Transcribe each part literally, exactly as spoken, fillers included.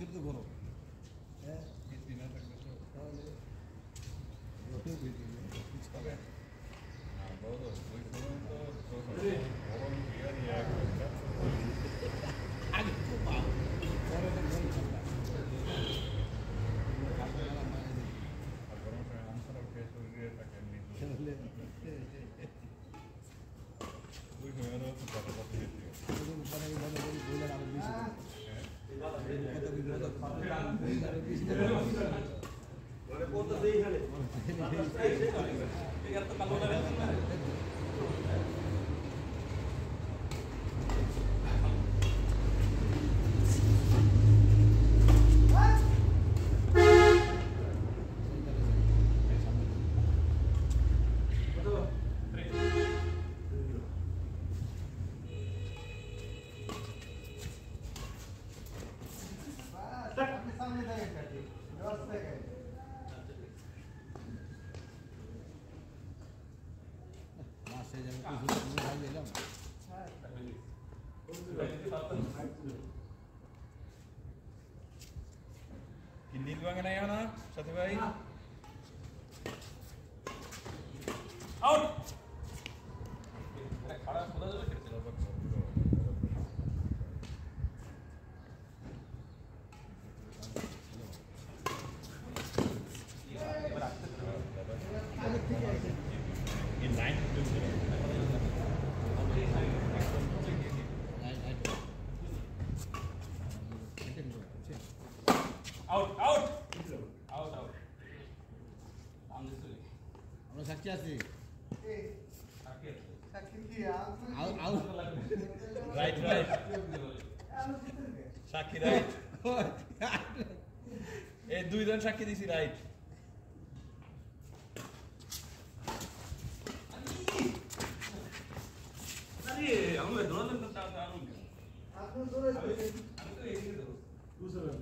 আজকে তো গরম হ্যাঁ দিনা থাকবে তো তাহলে রোটেও বেরিয়ে কিছু হবে না বড় ওই সময় তো গরম বিয়ার ইয়া একটা আগে তো পাও পরে তো গরম ঠান্ডা আর গরম সময় আনসার ওকে শরীরে থাকে এমনি ওই সময়ও তো কথা কথা বেশি ওই পরে বলে বলে বলে আরো বেশি হ্যাঁ কত বিপদ আরো বেশি মানে কত দেই খালে এর তো কালো লাগে Hindi doang na yun, ha? Satu bayi. Out! In line. Out, out, out, out. আমরা সাক্ষী আছি out, out. Right, right. সাক্ষী রাইট এই দুইজন সাক্ষী দিছি রাইট আরে আমরা দোনো দিন তো আরো আপনি দোরে আমি তো এদিকে দেব বুঝলেন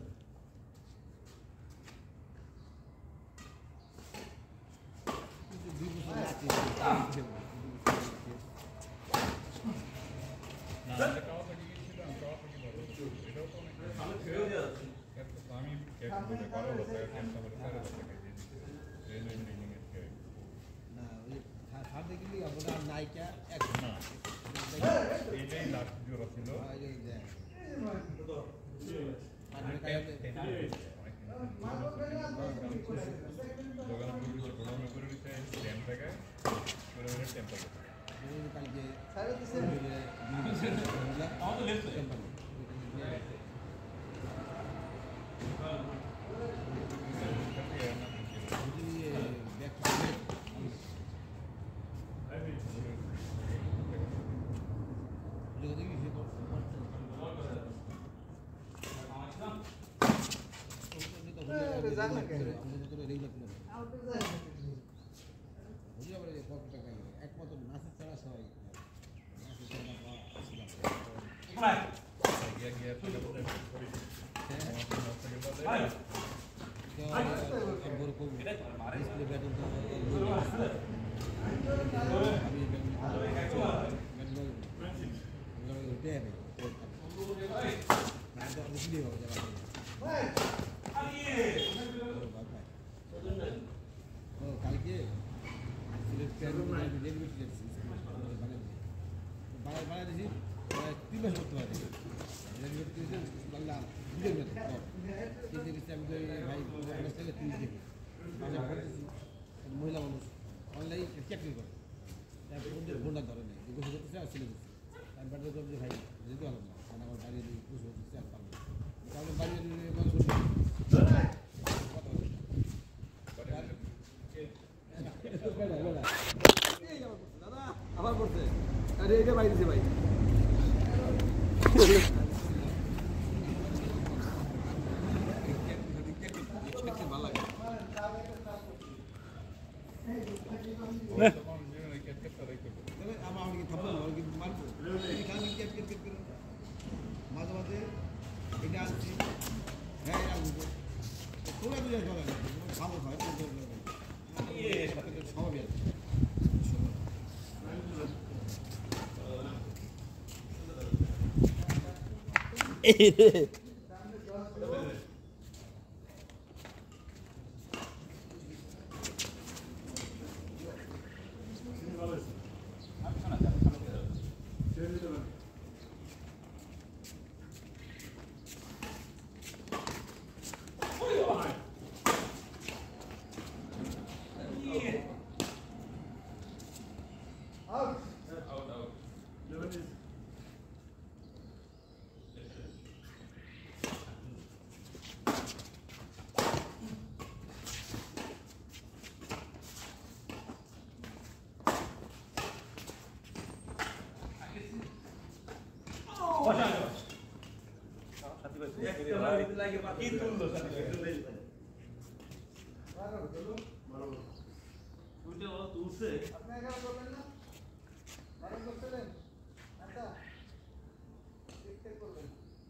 নায়িকা এক না এটাই লাস্ট জোড়া ছিল একমাত্র নাচের ছাড়া সবাই কালকে বাংলাদেশি তিন মাস করতে পারে মহিলা মানুষ অনলাইন চাকরি করে বোনার ধরে নেই গোসল করতেছে আর ছেলে করছে আমি বাড়িতে করছি ভাই যেতে পারলাম না কারণ আমার বাড়ি গোসল করতেছে আর পারবো তাহলে বাড়ি দাদা আবার করছে আরে এটা বাইরে দিছে ভাই ভালো লাগে মাঝে মাঝে এটা আসছি হ্যাঁ তোরা বুঝে চলে খাবো খায় সবাই আছে কি তুললো তুলছে আপনি একা করবেন না মারণ করছিলেন আচ্ছা দেখতে করবেন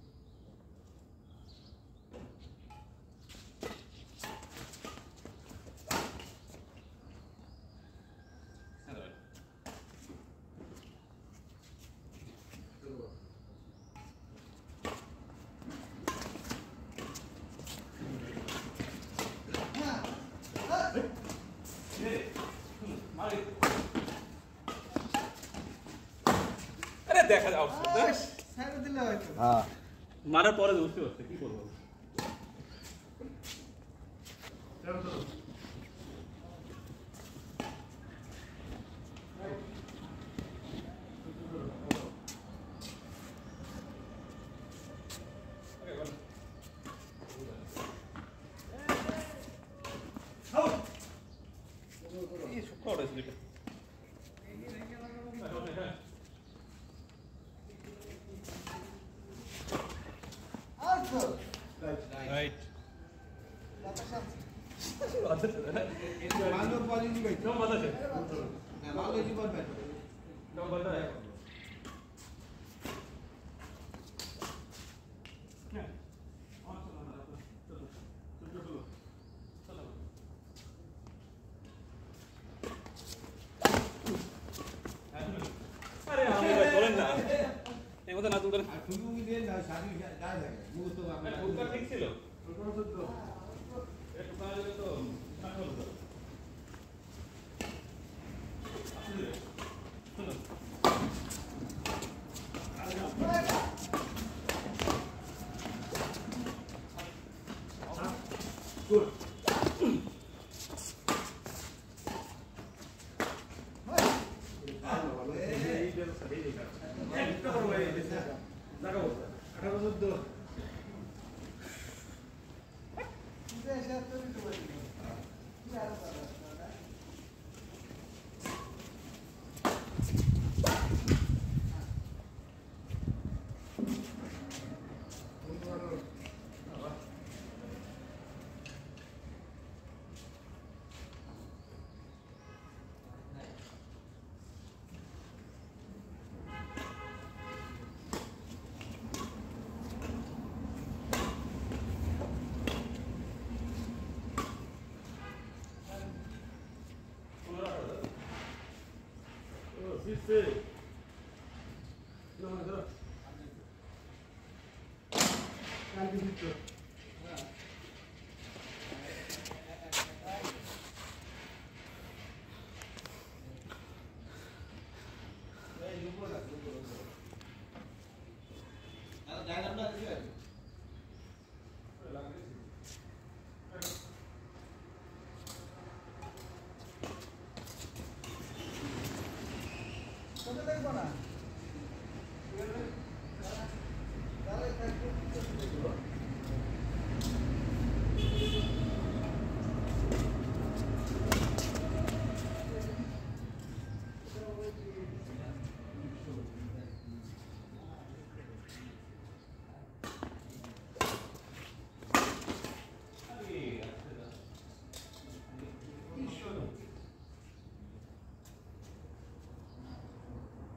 দেখা যাও সাইড দিলে হয়তো হ্যাঁ মারার পরে বুঝতে পারছে কি করব চলো চলো এই শুক্র আছে এটা Right. मान लो पॉली नहीं बैठी ना माता है ना मान लो जी बात बैठो ना बंदा है क्या और चलो ना चलो चलो चलो अरे हम भाई बोलें ना এই মত না তুল করে আর তুমি কি দেন না শাদি যায় যায় মুখ তো আপনি উত্তর ঠিক ছিল ওটা তো তো একটু পারে তো সাকল তো আসলে শুনো good Sí. No, no. Caldito.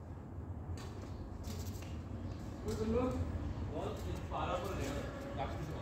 Look, ball is far up or there.